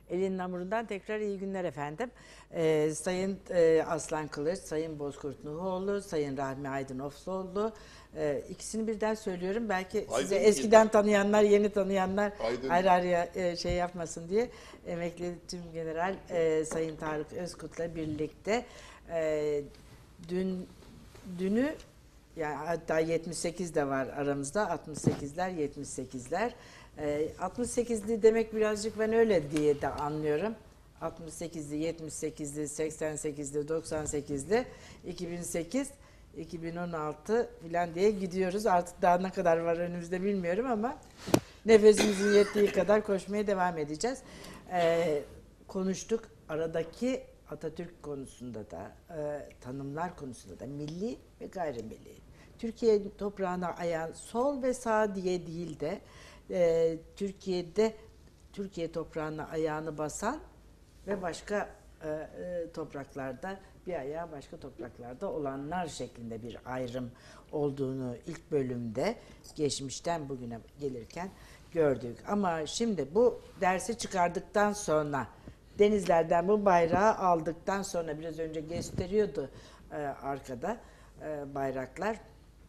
Elin Namurundan tekrar iyi günler efendim. Sayın Aslan Kılıç, Sayın Bozkurt Nuhoğlu, Sayın Rahmi Aydınofluoğlu. İkisini birden söylüyorum. Belki size eskiden tanıyanlar, yeni tanıyanlar ayrı ayrı şey yapmasın diye. Emekli Tümgeneral Sayın Tarık Özkut'la birlikte dünü, yani hatta 78 de var aramızda, 68'ler, 78'ler. 68'li demek birazcık ben öyle diye de anlıyorum. 68'li, 78'li, 88'li, 98'li, 2008, 2016 falan diye gidiyoruz. Artık daha ne kadar var önümüzde bilmiyorum ama nefesimizin yettiği kadar koşmaya devam edeceğiz. Konuştuk. Aradaki Atatürk konusunda da, tanımlar konusunda da milli ve gayrimilli. Türkiye toprağına ayağın sol ve sağ diye değil de Türkiye toprağına ayağını basan ve başka topraklarda bir ayağı başka topraklarda olanlar şeklinde bir ayrım olduğunu ilk bölümde geçmişten bugüne gelirken gördük. Ama şimdi bu dersi çıkardıktan sonra, denizlerden bu bayrağı aldıktan sonra, biraz önce gösteriyordu arkada bayraklar.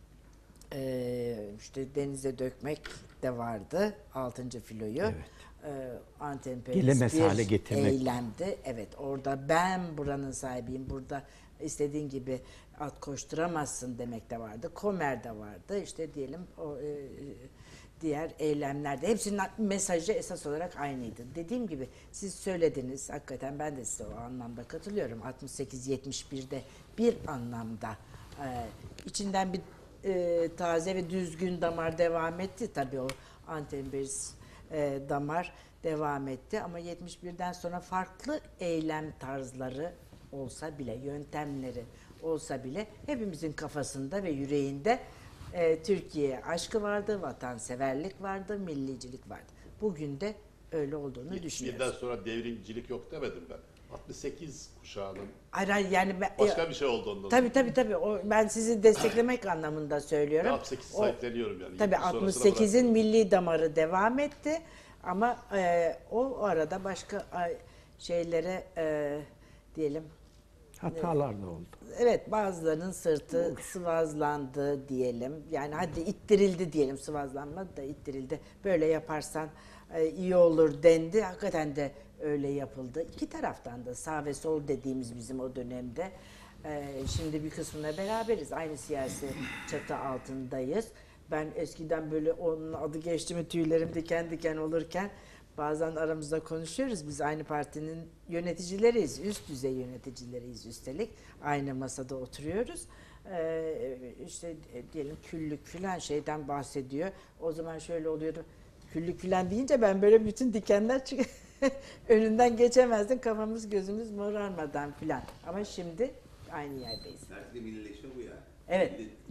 İşte denize dökmek de vardı 6. filoyu. Evet. Anti-emperyalist bir eylemdi. Evet, orada ben buranın sahibiyim, burada istediğin gibi at koşturamazsın demek de vardı. Komer de vardı. İşte diyelim o diğer eylemlerde. Hepsinin mesajı esas olarak aynıydı. Dediğim gibi siz söylediniz. Hakikaten ben de size o anlamda katılıyorum. 68-71'de bir anlamda içinden bir taze ve düzgün damar devam etti. Tabii o anti-emperyalist damar devam etti. Ama 71'den sonra farklı eylem tarzları olsa bile, yöntemleri olsa bile hepimizin kafasında ve yüreğinde Türkiye aşkı vardı, vatanseverlik vardı, millicilik vardı. Bugün de öyle olduğunu düşünüyoruz. 71'den sonra devrimcilik yok demedim ben. 68 kuşağının hayır, yani başka bir şey oldu ondan. Tabii. Ben sizi desteklemek anlamında söylüyorum. 68 sahipleniyorum yani. Tabii 68'in milli damarı devam etti. Ama o arada başka şeylere diyelim hatalar da oldu. Evet, bazılarının sırtı sıvazlandı diyelim. Yani hadi ittirildi diyelim, sıvazlanmadı da ittirildi. Böyle yaparsan iyi olur dendi. Hakikaten de öyle yapıldı. İki taraftan da, sağ ve sol dediğimiz bizim o dönemde. Şimdi bir kısmına beraberiz. Aynı siyasi çatı altındayız. Ben eskiden böyle onun adı geçti mi tüylerim diken diken olurken bazen aramızda konuşuyoruz. Biz aynı partinin yöneticileriyiz. Üst düzey yöneticileriyiz üstelik. Aynı masada oturuyoruz. İşte diyelim küllük filan şeyden bahsediyor. O zaman şöyle oluyordu. Küllük filan deyince ben böyle bütün dikenler önünden geçemezdim. Kafamız gözümüz morarmadan filan. Ama şimdi aynı yerdeyiz. Belki de millileşme bu yani. Evet.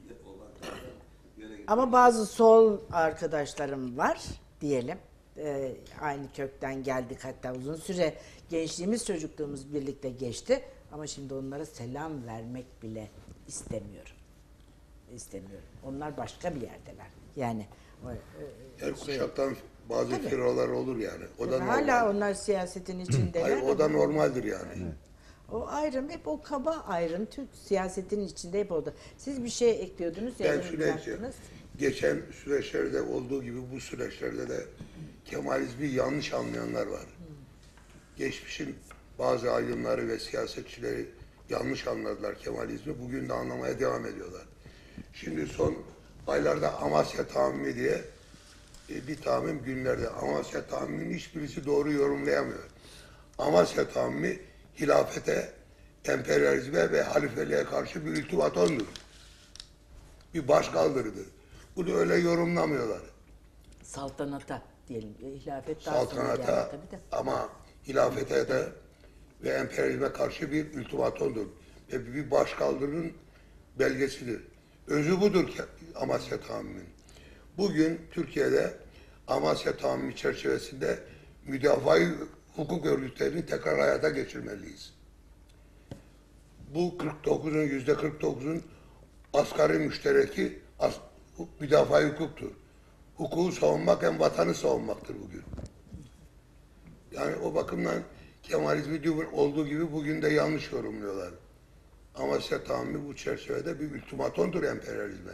Ama bazı sol arkadaşlarım var diyelim. Aynı kökten geldik, hatta uzun süre gençliğimiz, çocukluğumuz birlikte geçti. Ama şimdi onlara selam vermek bile istemiyorum. Onlar başka bir yerdeler. Yani her kuşaktan bazı firarlar olur yani. O da hala normal. onlar siyasetin içindeler. Hayır, o da normaldir yani. Evet. O ayrım, hep o kaba ayrım Türk siyasetinin içinde hep oldu. Siz bir şey ekliyordunuz, Ben sürekli yaptınız. geçen süreçlerde olduğu gibi bu süreçlerde de Kemalizmi yanlış anlayanlar var. Geçmişin bazı aydınları ve siyasetçileri yanlış anladılar Kemalizmi. Bugün de anlamaya devam ediyorlar. Şimdi son aylarda Amasya Tahammümü diye bir tahammüm günlerde. Amasya Tahammümü'nün hiçbirisi doğru yorumlayamıyor. Amasya Tahammümü hilafete, emperyalizme ve halifeliğe karşı bir ultimatomdur. Bir başkaldırıdır. Bunu öyle yorumlamıyorlar. Saltanata diyelim. Hilafet daha sonra geldi Saltanata tabii de. ama hilafete de ve emperyalizme karşı bir ultimatomdur. Ve bir başkaldırının belgesidir. Özü budur ki Amasya Tahammümü'nün. Bugün Türkiye'de Amasya Tahammümü çerçevesinde müdafaa-i hukuk örgütlerini tekrar hayata geçirmeliyiz. Bu %49'un asgari müştereki müdafaa-i hukuktur. Hukuku savunmak hem vatanı savunmaktır bugün. Yani o bakımdan Kemalizmi dün olduğu gibi bugün de yanlış yorumluyorlar. Amasya tahammülü bu çerçevede bir ultimatomdur emperyalizme.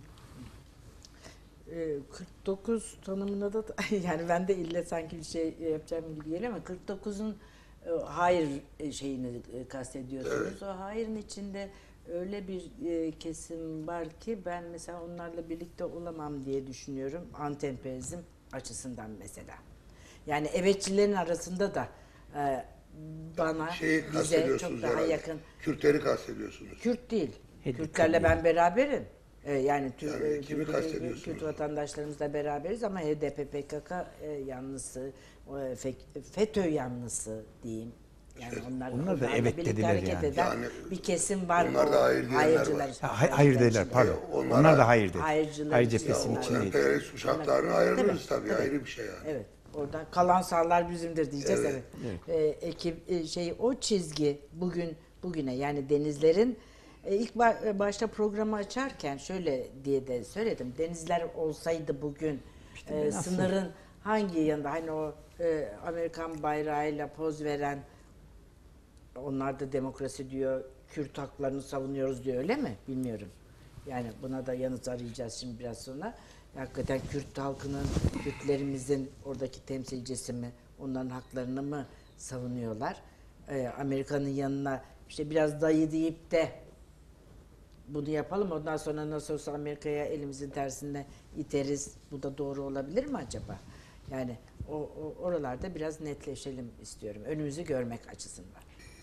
49 tanımında da yani ben de ille sanki bir şey yapacağım gibi geliyor ama 49'un hayır şeyini kastediyorsunuz. Evet. O hayırın içinde öyle bir kesim var ki ben mesela onlarla birlikte olamam diye düşünüyorum. Anti-emperyalizm açısından mesela. Yani evetçilerin arasında da bana, Şeyi bize kastediyorsunuz çok daha herhalde. yakın. Kürtleri kastediyorsunuz. Kürt değil. HDP Kürtlerle ben beraberim. Yani Yani kimi kastediyorsunuz? Kürt vatandaşlarımızla beraberiz ama HDP, PKK yanlısı, FETÖ yanlısı diyeyim. Yani onlar da onlarla evet birlikte dediler hareket yani. eden Yani bir kesim var. onlar da hayır diyenler hayırcılar. var. Hayır dediler, pardon. Onlara- Onlar da hayır dedi. Hayırcılar Hayır içinde cephesinin onlar. içindeydi. Emperyalist kuşaklarını ayırırız tabii, Tabii. ayrı bir şey yani. Evet. Oradan kalan sağlar bizimdir diyeceğiz. Evet. Evet. O çizgi bugüne yani denizlerin ilk başta programı açarken şöyle diye de söyledim. Denizler olsaydı bugün ben nasıl- sınırın hangi yanında hani o Amerikan bayrağıyla poz veren onlar da demokrasi diyor, Kürt haklarını savunuyoruz diyor öyle mi? Bilmiyorum. Yani buna da yanıt arayacağız şimdi biraz sonra. Hakikaten Kürt halkının, Kürtlerimizin oradaki temsilcisi mi, onların haklarını mı savunuyorlar? Amerika'nın yanına işte biraz dayı deyip de bunu yapalım ondan sonra nasıl olsa Amerika'ya elimizin tersine iteriz. Bu da doğru olabilir mi acaba? Yani oralarda biraz netleşelim istiyorum. Önümüzü görmek açısından.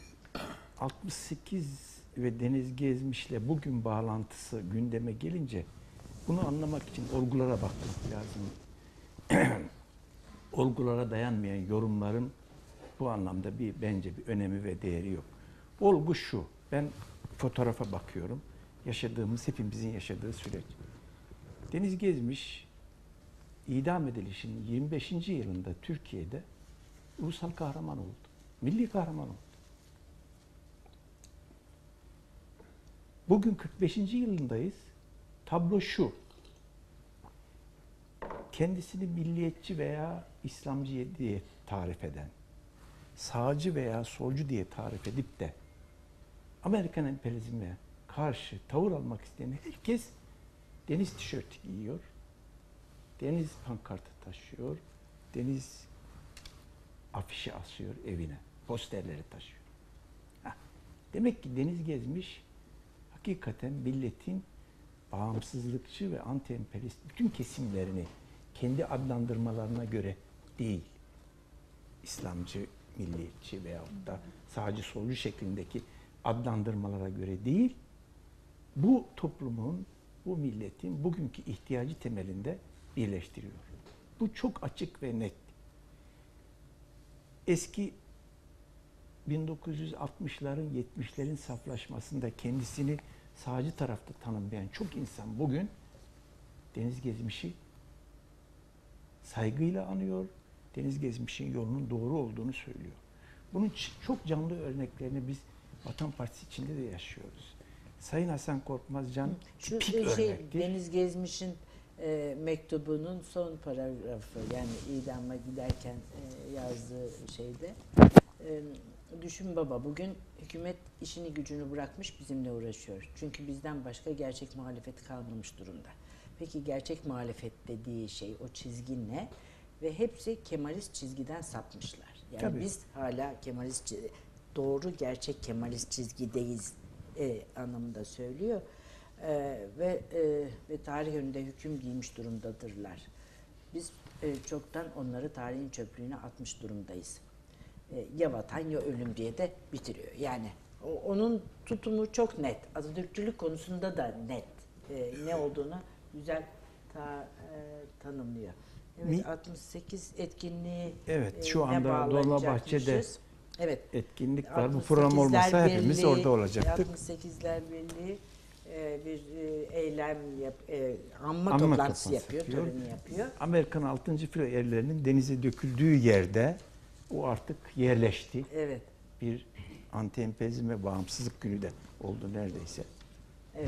68 ve Deniz Gezmiş'le bugün bağlantısı gündeme gelince bunu anlamak için olgulara bakmak lazım. Olgulara dayanmayan yorumların bu anlamda bence bir önemi ve değeri yok. Olgu şu, ben fotoğrafa bakıyorum. Hepimizin yaşadığı süreç. Deniz Gezmiş, idam edilişinin 25. yılında Türkiye'de ulusal kahraman oldu. Milli kahraman oldu. Bugün 45. yılındayız. Tablo şu. Kendisini milliyetçi veya İslamcı diye tarif eden, sağcı veya solcu diye tarif edip de Amerikan emperyalizmine karşı tavır almak isteyen herkes deniz tişörtü giyiyor, deniz pankartı taşıyor, deniz afişi asıyor evine, posterleri taşıyor. Demek ki Deniz Gezmiş hakikaten milletin bağımsızlıkçı ve anti-emperyalist bütün kesimlerini kendi adlandırmalarına göre değil, İslamcı, milliyetçi veyahut da sağcı solcu şeklindeki adlandırmalara göre değil, bu toplumun, bu milletin bugünkü ihtiyacı temelinde birleştiriyor. Bu çok açık ve net. Eski 1960'ların, 70'lerin saflaşmasında kendisini sağcı tarafta tanımlayan çok insan bugün Deniz Gezmiş'i saygıyla anıyor, Deniz Gezmiş'in yolunun doğru olduğunu söylüyor. Bunun çok canlı örneklerini biz Vatan Partisi içinde de yaşıyoruz. Sayın Hasan Korkmazcan Şu tipik örnektir. Deniz Gezmiş'in mektubunun son paragrafı yani idama giderken yazdığı şeyde düşün baba bugün hükümet işini gücünü bırakmış bizimle uğraşıyor. Çünkü bizden başka gerçek muhalefet kalmamış durumda. Peki gerçek muhalefet dediği şey o çizgi ne? Ve hepsi Kemalist çizgiden sapmışlar. Yani Tabii. biz hala Kemalist doğru gerçek Kemalist çizgideyiz anlamında söylüyor. Ve tarih önünde hüküm giymiş durumdadırlar. Biz çoktan onları tarihin çöplüğüne atmış durumdayız. Ya vatan ya ölüm diye de bitiriyor. Yani onun tutumu çok net. Atatürkçülük konusunda da net. Ne olduğunu güzel tanımlıyor. Evet, 68 etkinliği Evet, şu anda Dolmabahçe'de evet, etkinlik var. Bu program olmasa hepimiz orada olacaktık. 68'ler Birliği bir eylem anma toplantısı yapıyor, töreni yapıyor. Amerikan 6. filo erlerinin denize döküldüğü yerde o artık yerleşti. Evet. Bir anti-emperyalizm ve bağımsızlık günü de oldu neredeyse. Evet.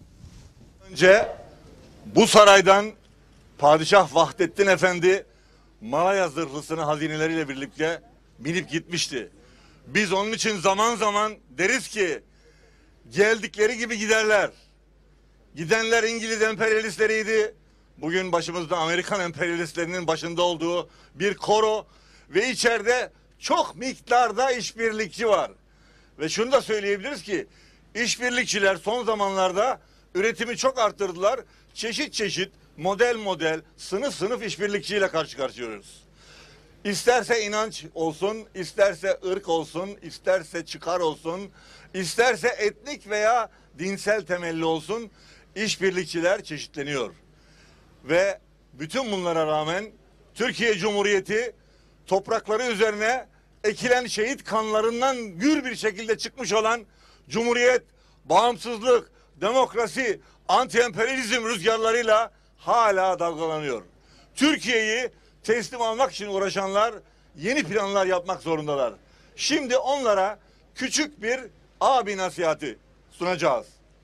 Önce bu saraydan Padişah Vahdettin Efendi Malaya zırhlısını hazineleriyle birlikte binip gitmişti. Biz onun için zaman zaman deriz ki geldikleri gibi giderler. Gidenler İngiliz emperyalistleriydi. Bugün başımızda Amerikan emperyalistlerinin başında olduğu bir koro ve içeride çok miktarda işbirlikçi var. Ve şunu da söyleyebiliriz ki işbirlikçiler son zamanlarda üretimi çok arttırdılar. Çeşit çeşit, model model, sınıf sınıf işbirlikçiyle karşı karşıyayız. İsterse inanç olsun, isterse ırk olsun, isterse çıkar olsun, isterse etnik veya dinsel temelli olsun, işbirlikçiler çeşitleniyor. Ve bütün bunlara rağmen Türkiye Cumhuriyeti toprakları üzerine ekilen şehit kanlarından gür bir şekilde çıkmış olan Cumhuriyet, bağımsızlık, demokrasi, anti-emperyalizm rüzgarlarıyla hala dalgalanıyor. Türkiye'yi teslim almak için uğraşanlar yeni planlar yapmak zorundalar. Şimdi onlara küçük bir abi nasihati sunacağız.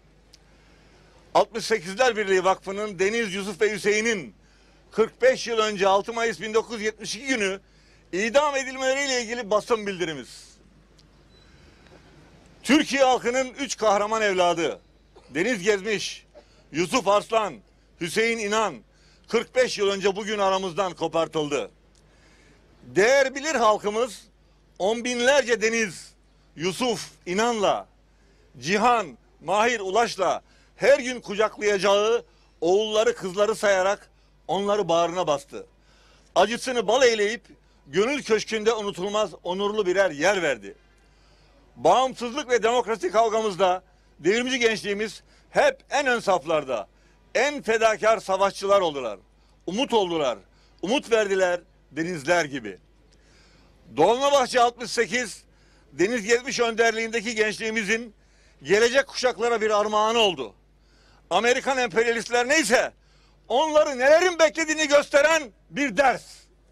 68'ler Birliği Vakfı'nın Deniz, Yusuf ve Hüseyin'in 45 yıl önce 6 Mayıs 1972 günü idam edilmeleriyle ilgili basın bildirimiz. Türkiye halkının 3 kahraman evladı Deniz Gezmiş, Yusuf Arslan, Hüseyin İnan 45 yıl önce bugün aramızdan kopartıldı. Değer bilir halkımız on binlerce Deniz, Yusuf İnan'la, Cihan, Mahir Ulaş'la her gün kucaklayacağı oğulları kızları sayarak onları bağrına bastı. Acısını bal eyleyip gönül köşkünde unutulmaz onurlu birer yer verdi. Bağımsızlık ve demokrasi kavgamızda devrimci gençliğimiz hep en ön saflarda, en fedakar savaşçılar oldular. Umut oldular, umut verdiler denizler gibi. Dolmabahçe 68, Deniz Gezmiş önderliğindeki gençliğimizin gelecek kuşaklara bir armağanı oldu. Amerikan emperyalistler neyse onları nelerin beklediğini gösteren bir ders.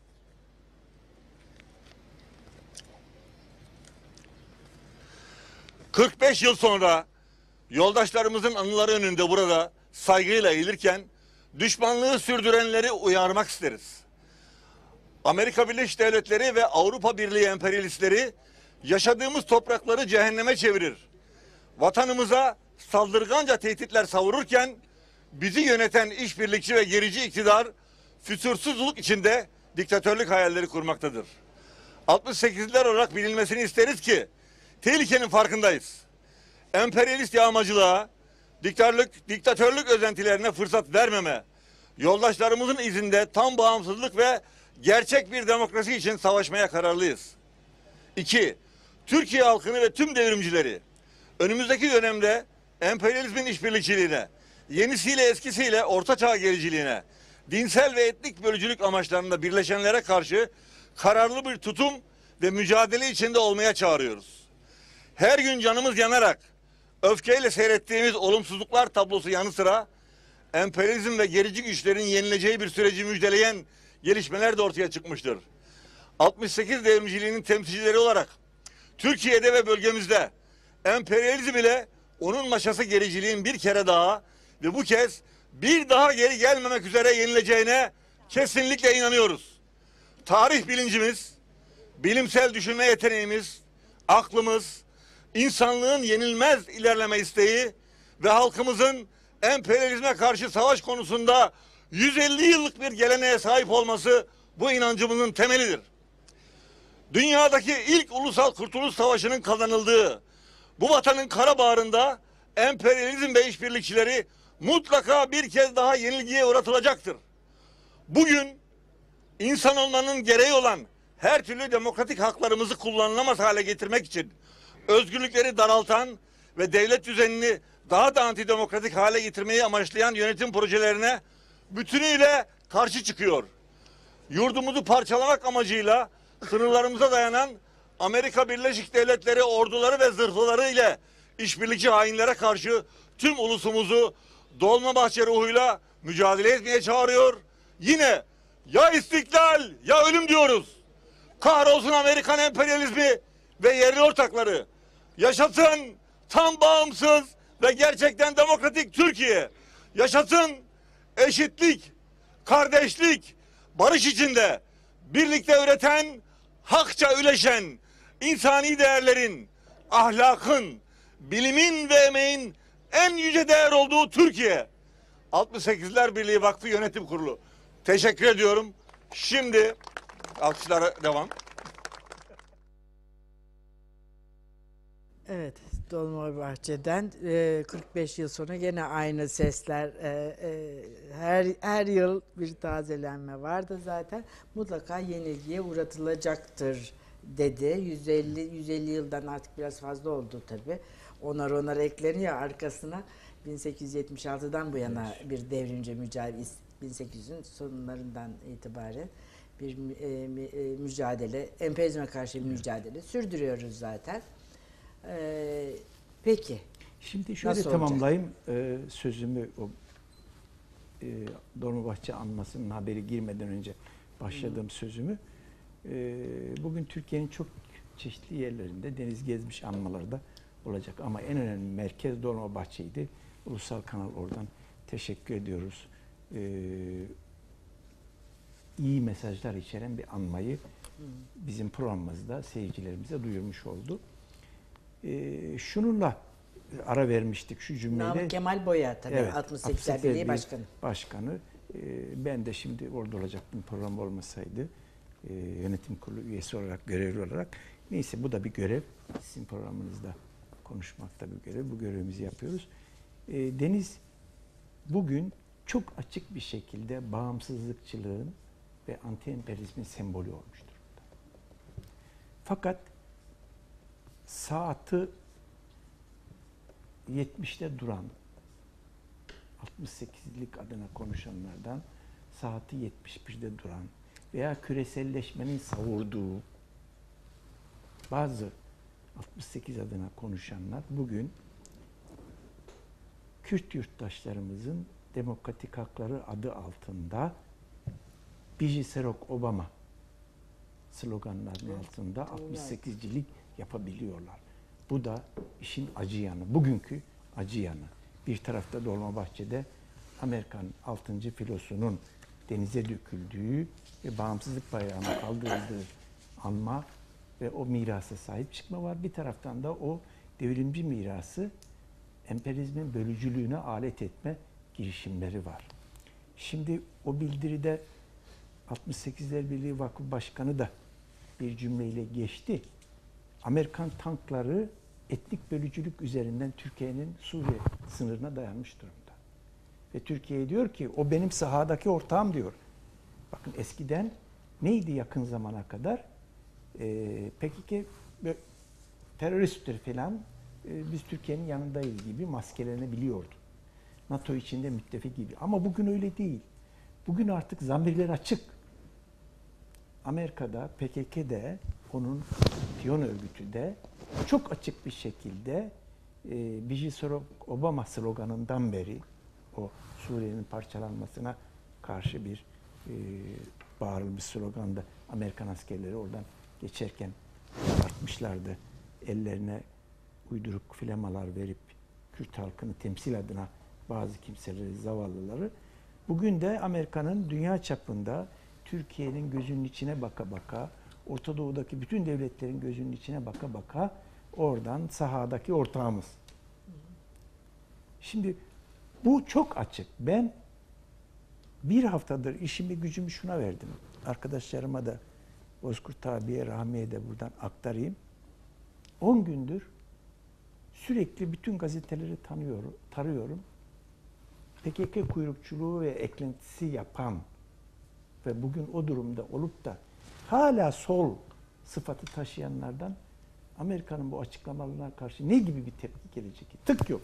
...45 yıl sonra yoldaşlarımızın anıları önünde burada saygıyla eğilirken düşmanlığı sürdürenleri uyarmak isteriz. Amerika Birleşik Devletleri ve Avrupa Birliği emperyalistleri yaşadığımız toprakları cehenneme çevirir. Vatanımıza saldırganca tehditler savururken bizi yöneten işbirlikçi ve gerici iktidar fütursuzluk içinde diktatörlük hayalleri kurmaktadır. 68'ler olarak bilinmesini isteriz ki tehlikenin farkındayız. Emperyalist yağmacılığa, diktatörlük özentilerine fırsat vermeme, yoldaşlarımızın izinde tam bağımsızlık ve gerçek bir demokrasi için savaşmaya kararlıyız. 2. Türkiye halkını ve tüm devrimcileri önümüzdeki dönemde emperyalizmin işbirlikçiliğine, yenisiyle eskisiyle ortaçağ gericiliğine, dinsel ve etnik bölücülük amaçlarında birleşenlere karşı kararlı bir tutum ve mücadele içinde olmaya çağırıyoruz. Her gün canımız yanarak öfkeyle seyrettiğimiz olumsuzluklar tablosu yanı sıra emperyalizm ve gerici güçlerin yenileceği bir süreci müjdeleyen gelişmeler de ortaya çıkmıştır. 68 devrimciliğinin temsilcileri olarak Türkiye'de ve bölgemizde emperyalizm ile onun maşası gericiliğin bir kere daha ve bu kez bir daha geri gelmemek üzere yenileceğine kesinlikle inanıyoruz. Tarih bilincimiz, bilimsel düşünme yeteneğimiz, aklımız, insanlığın yenilmez ilerleme isteği ve halkımızın emperyalizme karşı savaş konusunda 150 yıllık bir geleneğe sahip olması bu inancımızın temelidir. Dünyadaki ilk ulusal kurtuluş savaşının kazanıldığı bu vatanın kara bağrında emperyalizm ve işbirlikçileri mutlaka bir kez daha yenilgiye uğratılacaktır. Bugün insan olmanın gereği olan her türlü demokratik haklarımızı kullanılamaz hale getirmek için özgürlükleri daraltan ve devlet düzenini daha da antidemokratik hale getirmeyi amaçlayan yönetim projelerine bütünüyle karşı çıkıyor. Yurdumuzu parçalamak amacıyla sınırlarımıza dayanan Amerika Birleşik Devletleri orduları ve zırhlıları ile işbirlikçi hainlere karşı tüm ulusumuzu Dolmabahçe ruhuyla mücadele etmeye çağırıyor. Yine ya istiklal ya ölüm diyoruz. Kahrolsun Amerikan emperyalizmi ve yerli ortakları. Yaşasın tam bağımsız ve gerçekten demokratik Türkiye. Yaşasın eşitlik, kardeşlik, barış içinde birlikte üreten, hakça üleşen, insani değerlerin, ahlakın, bilimin ve emeğin en yüce değer olduğu Türkiye. 68'ler Birliği Vakfı Yönetim Kurulu. Teşekkür ediyorum. Şimdi alkışlara devam. Evet, Dolmabahçe'den 45 yıl sonra gene aynı sesler, her yıl bir tazelenme vardı zaten. Mutlaka yenilgiye uğratılacaktır dedi. 150 yıldan artık biraz fazla oldu tabii. Onar ekleniyor arkasına. 1876'dan bu yana bir devrimci mücadele, 1800'ün sonlarından itibaren bir mücadele, emperyalizme karşı bir mücadele sürdürüyoruz zaten. Peki. Şimdi şöyle Nasıl tamamlayayım sözümü, o Dolmabahçe anmasının haberi girmeden önce başladığım sözümü. Bugün Türkiye'nin çok çeşitli yerlerinde deniz gezmiş anmaları da olacak. Ama en önemli merkez Dolmabahçe'ydi. Ulusal Kanal oradan teşekkür ediyoruz. İyi mesajlar içeren bir anmayı bizim programımızda seyircilerimize duyurmuş oldu. Şununla ara vermiştik şu cümleyle. Namık Kemal Boya tabii, evet, 68'ler Birliği Başkanı. Başkanı. Ben de şimdi orada olacaktım, program olmasaydı. Yönetim kurulu üyesi olarak, görevli olarak. Neyse, bu da bir görev. Sizin programınızda konuşmak da bir görev. Bu görevimizi yapıyoruz. Deniz bugün çok açık bir şekilde bağımsızlıkçılığın ve anti-emperyalizmin sembolü olmuş durumda. Fakat saati 70'te duran 68'lik adına konuşanlardan saati 71'de duran veya küreselleşmenin savurduğu bazı 68 adına konuşanlar bugün Kürt yurttaşlarımızın demokratik hakları adı altında Biji Serok Obama sloganlarının altında 68'cilik yapabiliyorlar. Bu da işin acı yanı. Bugünkü acı yanı. Bir tarafta Dolmabahçe'de Amerikan 6. filosunun denize döküldüğü ve bağımsızlık bayrağına kaldırıldığı anma ve o mirasa sahip çıkma var. Bir taraftan da o devrimci mirası emperyalizmin bölücülüğüne alet etme girişimleri var. Şimdi o bildiride 68'ler Birliği Vakfı Başkanı da bir cümleyle geçti. Amerikan tankları etnik bölücülük üzerinden Türkiye'nin Suriye sınırına dayanmış durumda. Ve Türkiye diyor ki o benim sahadaki ortağım diyor. Bakın eskiden neydi yakın zamana kadar? PKK teröristtir falan, biz Türkiye'nin yanındayız gibi maskelenebiliyordu. NATO içinde müttefik gibi. Ama bugün öyle değil. Bugün artık zamirler açık. Amerika'da, PKK'de, onun piyon örgütü de çok açık bir şekilde Biji Serok Obama sloganından beri o Suriye'nin parçalanmasına karşı bir bağırılmış sloganda Amerikan askerleri oradan geçerken atmışlardı. Ellerine uyduruk flamalar verip Kürt halkını temsil adına bazı kimseleri, zavallıları. Bugün de Amerika'nın dünya çapında Türkiye'nin gözünün içine baka baka, Orta Doğu'daki bütün devletlerin gözünün içine baka baka oradan sahadaki ortağımız. Şimdi bu çok açık. Ben bir haftadır işimi gücümü şuna verdim. Arkadaşlarıma da Bozkurt abiye, Rahmi'ye de buradan aktarayım. 10 gündür sürekli bütün gazeteleri tarıyorum. PKK kuyrukçuluğu ve eklentisi yapan ve bugün o durumda olup da hala sol sıfatı taşıyanlardan Amerika'nın bu açıklamalarına karşı ne gibi bir tepki gelecek? Tık yok.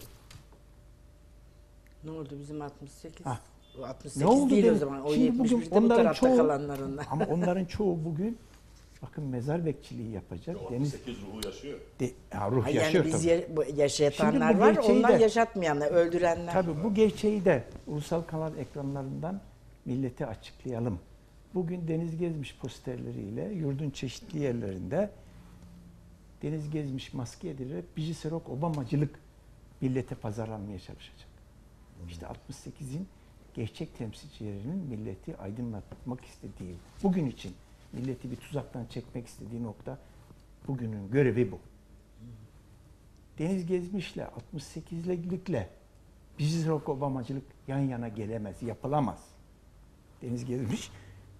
Ne oldu bizim 68? Ha. 68 Ne oldu değil dedim. o zaman. O Şimdi bugün 71'de bu tarafta kalanlar onlar. ama onların çoğu bugün bakın mezar bekçiliği yapacak. O 68 ruhu yaşıyor. Ruh Yani yaşıyor biz tabii. yaşatanlar Şimdi bu var, gerçeği onlar de- yaşatmayanlar, öldürenler. Tabii bu gerçeği de ulusal kanal ekranlarından millete açıklayalım. Bugün deniz gezmiş posterleriyle yurdun çeşitli yerlerinde deniz gezmiş maske edilerek Biji Serok Obamacılık millete pazarlanmaya çalışacak. İşte 68'in gerçek temsilcilerinin milleti aydınlatmak istediği bugün için milleti bir tuzaktan çekmek istediği nokta bugünün görevi bu. Deniz Gezmiş'le 68'likle Barack Obamacılık yan yana gelemez, yapılamaz. Deniz Gezmiş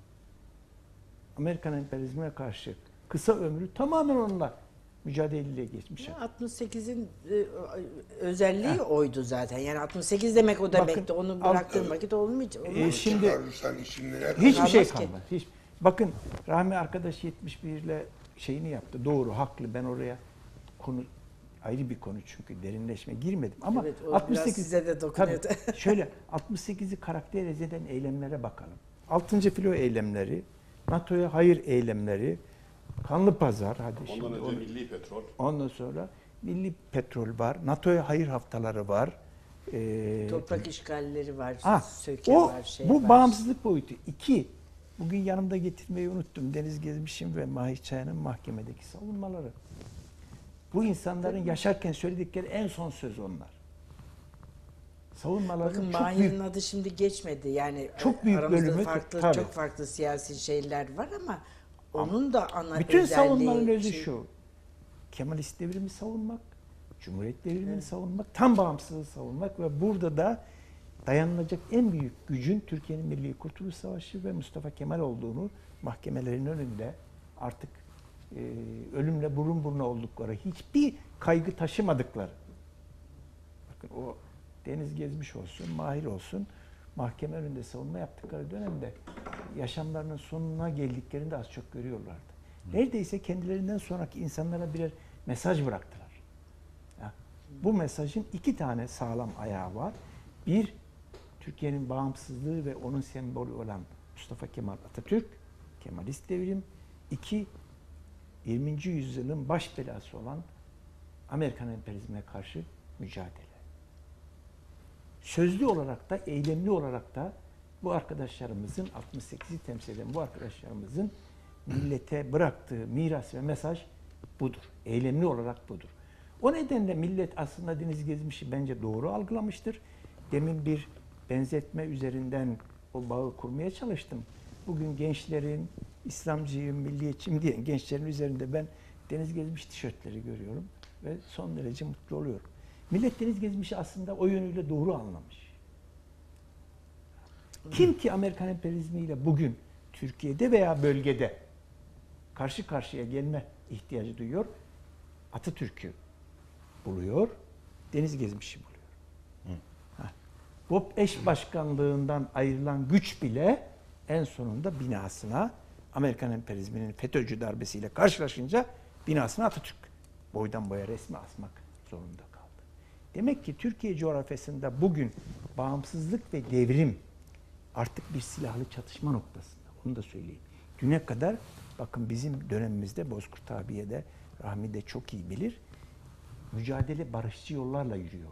Amerikan emperyalizmine karşı kısa ömrü tamamen onunla mücadeleyle geçmiş. 68'in özelliği oydu zaten. Yani 68 demek o demekti. Onu bıraktığın vakit olmayacak. Şimdi Çıkarırsan işimler hiçbir şey Kalmaz ki. kalmadı. Bakın Rahmi arkadaş 71 ile şeyini yaptı. Doğru, haklı. Ben oraya konu ayrı bir konu çünkü derinleşme girmedim. Ama Evet, o biraz size de dokunuyor. Tabii, şöyle 68'i karakterize eden eylemlere bakalım. 6. filo eylemleri, NATO'ya hayır eylemleri, Kanlı Pazar, hadi Ondan şimdi önce onu- milli petrol. ondan sonra milli petrol var, NATO'ya hayır haftaları var. Toprak işgalleri var, Ha, söke o var, şey bu var. bağımsızlık boyutu. 2. Bugün yanımda getirmeyi unuttum. Deniz Gezmiş'in ve Mahir Çaya'nın mahkemedeki savunmaları. Bu insanların yaşarken söyledikleri en son söz onlar. Savunmaları Bakın çok Mahir'in büyük. adı şimdi geçmedi. Yani Çok büyük aramızda bölümü, farklı, tabii. çok farklı siyasi şeyler var ama onun da ana Bütün özelliği savunmanın özü şey- şu. Kemalist devrimi savunmak, Cumhuriyet devrimini savunmak, tam bağımsızlığı savunmak ve burada da dayanılacak en büyük gücün Türkiye'nin Milli Kurtuluş Savaşı ve Mustafa Kemal olduğunu mahkemelerin önünde artık ölümle burun buruna oldukları, hiçbir kaygı taşımadıkları. Bakın o Deniz Gezmiş olsun, Mahir olsun, mahkeme önünde savunma yaptıkları dönemde yaşamlarının sonuna geldiklerini de az çok görüyorlardı. Neredeyse kendilerinden sonraki insanlara birer mesaj bıraktılar. Ya, bu mesajın 2 tane sağlam ayağı var. Bir, Türkiye'nin bağımsızlığı ve onun sembolü olan Mustafa Kemal Atatürk, Kemalist devrim. 2, 20. yüzyılın baş belası olan Amerikan emperyalizmine karşı mücadele. Sözlü olarak da, eylemli olarak da bu arkadaşlarımızın, 68'i temsil eden bu arkadaşlarımızın millete bıraktığı miras ve mesaj budur. Eylemli olarak budur. O nedenle millet aslında Deniz Gezmiş'i bence doğru algılamıştır. Demin bir benzetme üzerinden o bağı kurmaya çalıştım. Bugün gençlerin, İslamcıyım, milliyetçiyim diyen gençlerin üzerinde ben Deniz Gezmiş tişörtleri görüyorum ve son derece mutlu oluyorum. Millet Deniz Gezmiş'i aslında o yönüyle doğru anlamış. Kim ki Amerikan emperyalizmiyle bugün Türkiye'de veya bölgede karşı karşıya gelme ihtiyacı duyuyor, Atatürk'ü buluyor, Deniz Gezmiş'i buluyor. BOP eş başkanlığından ayrılan güç bile en sonunda binasına Amerikan emperyalizminin FETÖ'cü darbesiyle karşılaşınca binasına Atatürk boydan boya resmi asmak zorunda kaldı. Demek ki Türkiye coğrafyasında bugün bağımsızlık ve devrim artık bir silahlı çatışma noktasında. Onu da söyleyeyim. Düne kadar bakın bizim dönemimizde Bozkurt abiye de Rahmi de çok iyi bilir. Mücadele barışçı yollarla yürüyordu.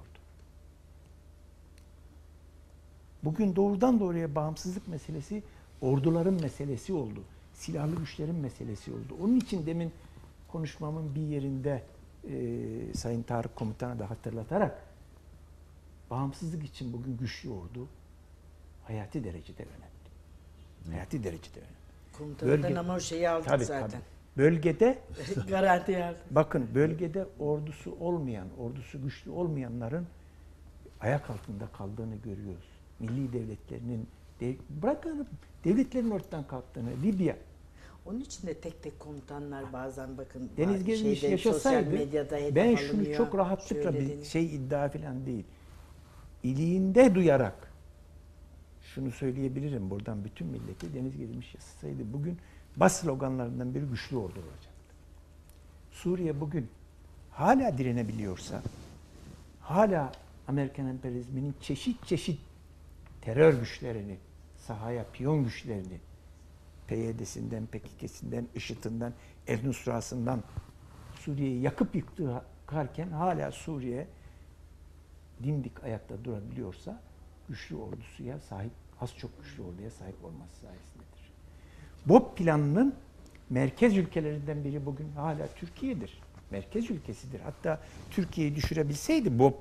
Bugün doğrudan doğruya bağımsızlık meselesi orduların meselesi oldu. Silahlı güçlerin meselesi oldu. Onun için demin konuşmamın bir yerinde Sayın Tarık Komutan'a da hatırlatarak bağımsızlık için bugün güçlü ordu hayati derecede önemli. Hayati derecede önemli. Komutanından ama o şeyi aldık Tabii, zaten. tabii. Bölgede Garanti aldık. bakın bölgede ordusu olmayan, ordusu güçlü olmayanların ayak altında kaldığını görüyoruz. Milli devletlerinin bırakın devletlerin ortadan kalktığını, Libya. Onun için de tek tek komutanlar bazen bakın Deniz Gezmiş sosyal yaşasaydı medyada hedef ben şunu alınıyor, çok rahatlıkla şöyle bir deniyor. şey iddia falan değil. İliğinde duyarak şunu söyleyebilirim buradan bütün millete Deniz Gezmiş yaşasaydı bugün bas sloganlarından biri güçlü ordu olacaktı. Suriye bugün hala direnebiliyorsa, hala Amerikan emperyalizminin çeşit çeşit terör güçlerini, sahaya piyon güçlerini, PYD'sinden, PKK'sinden, IŞİD'inden, El-Nusra'sından Suriye'yi yakıp yıkarken hala Suriye dimdik ayakta durabiliyorsa güçlü ordusuya sahip, az çok güçlü orduya sahip olması sayesindedir. BOP planının merkez ülkelerinden biri bugün hala Türkiye'dir. Merkez ülkesidir. Hatta Türkiye'yi düşürebilseydi BOP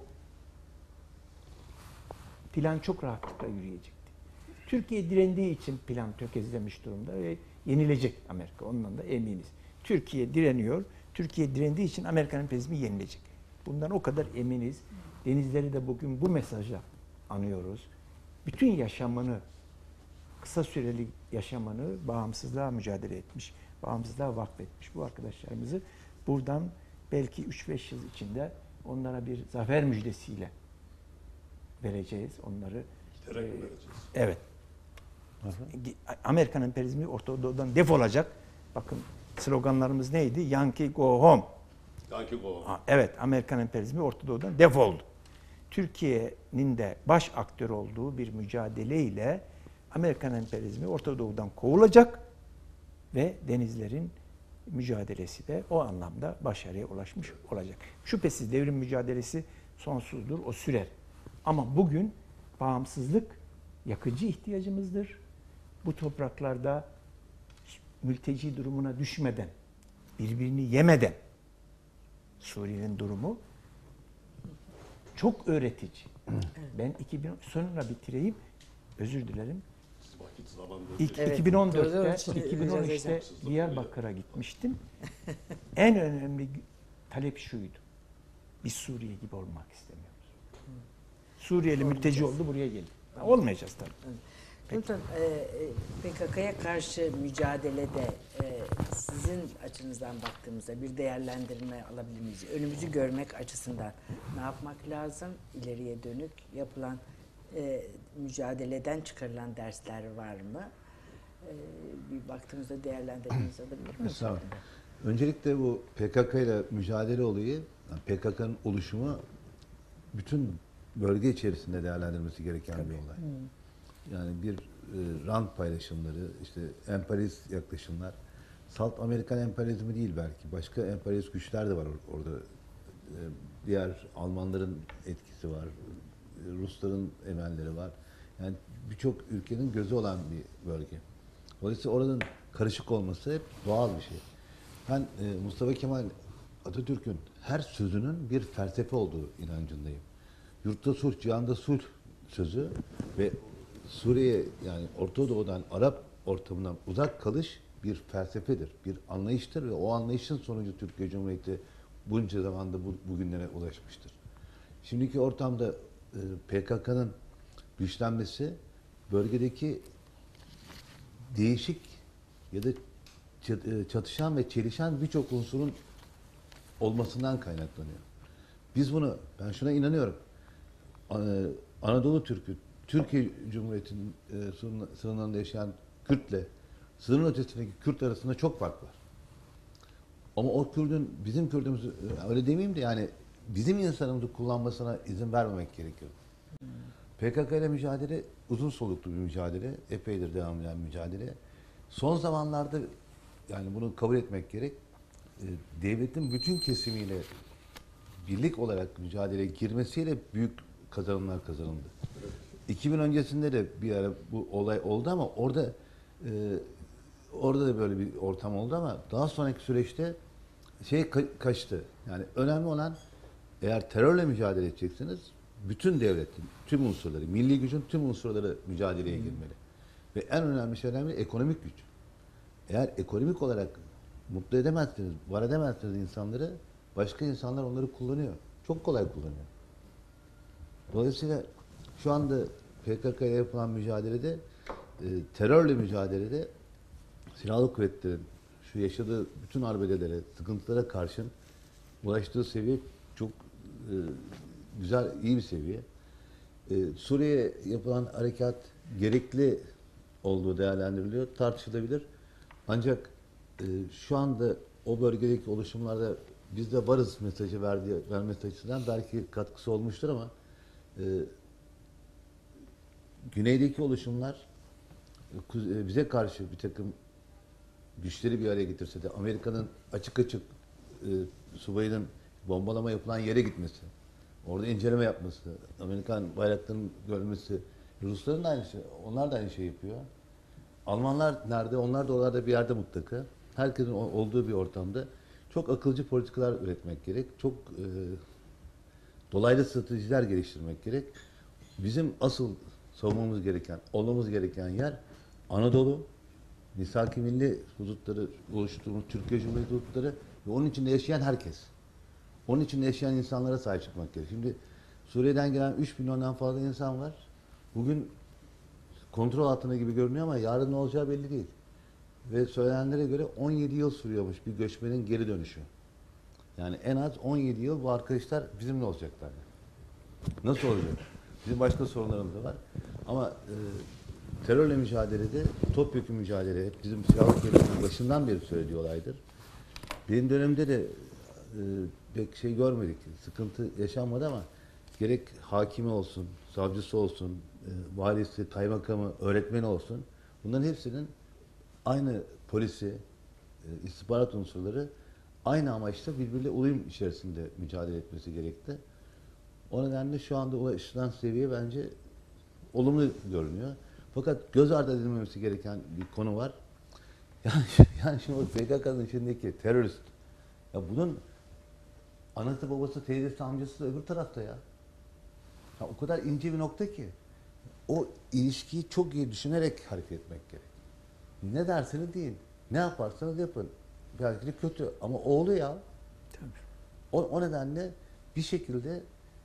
plan çok rahatlıkla yürüyecekti. Türkiye direndiği için plan tökezlemiş durumda ve Yenilecek Amerika. Ondan da eminiz. Türkiye direniyor. Türkiye direndiği için Amerikan emperyalizmi yenilecek. Bundan o kadar eminiz. Denizleri de bugün bu mesajla anıyoruz. Bütün yaşamını, kısa süreli yaşamını bağımsızlığa mücadele etmiş, bağımsızlığa vakfetmiş bu arkadaşlarımızı buradan belki 3-5 yıl içinde onlara bir zafer müjdesiyle vereceğiz. Onları Vereceğiz. evet. Amerikan emperyalizmi Orta Doğu'dan defolacak. Bakın sloganlarımız neydi? Yankee go home. Yankee go home. Evet, Amerikan emperyalizmi Orta Doğu'dan defoldu. Türkiye'nin de baş aktör olduğu bir mücadeleyle Amerikan emperyalizmi Orta Doğu'dan kovulacak ve denizlerin mücadelesi de o anlamda başarıya ulaşmış olacak. Şüphesiz devrim mücadelesi sonsuzdur, o sürer. Ama bugün bağımsızlık yakıcı ihtiyacımızdır. Bu topraklarda mülteci durumuna düşmeden, birbirini yemeden Suriye'nin durumu çok öğretici. Ben 2000 sonra bitireyim. Özür dilerim. Vakit zamanında. Evet, 2013'te Diyarbakır'a gitmiştim. En önemli talep şuydu. Biz Suriye gibi olmak istemiyoruz. Suriyeli mülteci oldu, buraya geldi. Olmayacağız tabii. Komutanım, PKK'ya karşı mücadelede sizin açınızdan baktığımızda bir değerlendirme alabilir miyiz? Önümüzü görmek açısından ne yapmak lazım? İleriye dönük yapılan mücadeleden çıkarılan dersler var mı? Bir baktığımızda değerlendirmenizi alabilir miyiz? Sağ olun. Öncelikle bu PKK ile mücadele olayı, yani PKK'nın oluşumu bütün bölge içerisinde değerlendirmesi gereken bir olay. Yani bir rant paylaşımları, işte emperyalist yaklaşımlar, salt Amerikan emperyalizmi değil belki, başka emperyalist güçler de var orada. Diğer Almanların etkisi var, Rusların emelleri var. Yani birçok ülkenin gözü olan bir bölge. Dolayısıyla oranın karışık olması hep doğal bir şey. Ben Mustafa Kemal Atatürk'ün her sözünün bir felsefe olduğu inancındayım. Yurtta sulh, cihanda sulh sözü ve Suriye, yani Orta Doğu'dan, Arap ortamından uzak kalış bir felsefedir, bir anlayıştır ve o anlayışın sonucu Türkiye Cumhuriyeti bunca zamanda bugünlere ulaşmıştır. Şimdiki ortamda PKK'nın güçlenmesi bölgedeki değişik ya da çatışan ve çelişen birçok unsurun olmasından kaynaklanıyor. Biz bunu, ben şuna inanıyorum. Anadolu Türk'ü, Türkiye Cumhuriyeti'nin sınırlarında yaşayan Kürt'le sınırın ötesindeki Kürt arasında çok fark var. Ama o Kürt'ün bizim Kürt'ümüzü, öyle demeyeyim de yani bizim insanımızı kullanmasına izin vermemek gerekiyor. PKK ile mücadele uzun soluklu bir mücadele, epeydir devam eden mücadele. Son zamanlarda, yani bunu kabul etmek gerek, devletin bütün kesimiyle birlik olarak mücadeleye girmesiyle büyük kazanımlar kazanıldı. 2000 öncesinde de bir ara bu olay oldu ama orada da böyle bir ortam oldu ama daha sonraki süreçte kaçtı. Yani önemli olan, eğer terörle mücadele edeceksiniz, bütün devletin, tüm unsurları, milli gücün tüm unsurları mücadeleye girmeli. Ve en önemli şeylerden biri ekonomik güç. Eğer ekonomik olarak mutlu edemezsiniz, var edemezsiniz insanları, başka insanlar onları kullanıyor. Çok kolay kullanıyor. Dolayısıyla şu anda PKK'ya yapılan mücadelede, terörle mücadelede silahlı kuvvetlerin şu yaşadığı bütün arbelelere, sıkıntılara karşın ulaştığı seviye çok güzel, iyi bir seviye. Suriye'ye yapılan harekat gerekli olduğu değerlendiriliyor, tartışılabilir. Ancak şu anda o bölgedeki oluşumlarda biz de varız mesajı vermesi açısından belki katkısı olmuştur ama güneydeki oluşumlar bize karşı bir takım güçleri bir araya getirse de Amerika'nın açık subayının bombalama yapılan yere gitmesi, orada inceleme yapması, Amerikan bayraklarının görülmesi, Rusların da aynı şey, onlar da aynı şey yapıyor. Almanlar nerede? Onlar da oralarda bir yerde mutlaka. Herkesin olduğu bir ortamda çok akılcı politikalar üretmek gerek. Çok dolaylı stratejiler geliştirmek gerek. Bizim asıl savunmamız gereken, olmamız gereken yer Anadolu, Misak-ı Milli hudutları oluşturmuş Türkiye Cumhuriyeti hudutları ve onun içinde yaşayan herkes. Onun içinde yaşayan insanlara sahip çıkmak gerekiyor. Şimdi Suriye'den gelen 3 milyondan fazla insan var. Bugün kontrol altında gibi görünüyor ama yarın ne olacağı belli değil. Ve söylenenlere göre 17 yıl sürüyormuş bir göçmenin geri dönüşü. Yani en az 17 yıl bu arkadaşlar bizimle olacaklar. Nasıl olacak? Bizim başka sorunlarımız da var. Ama terörle mücadelede topyekun mücadele hep bizim silahlı kuvvetlerin başından beri söylediği olaydır. Benim dönemde de pek şey görmedik, sıkıntı yaşanmadı ama gerek hakimi olsun, savcısı olsun, valisi, kaymakamı, öğretmeni olsun, bunların hepsinin aynı polisi, istihbarat unsurları aynı amaçla birbiriyle uyum içerisinde mücadele etmesi gerekti. O nedenle şu anda ulaşılan seviye bence olumlu görünüyor. Fakat göz ardı edilmemesi gereken bir konu var. Yani şimdi o PKK'nın içindeki terörist, ya bunun anası, babası, teyzesi, amcası da öbür tarafta ya. Ya o kadar ince bir nokta ki. O ilişkiyi çok iyi düşünerek hareket etmek gerek. Ne derseniz deyin, ne yaparsanız yapın. Belki de kötü ama oğlu ya. O nedenle bir şekilde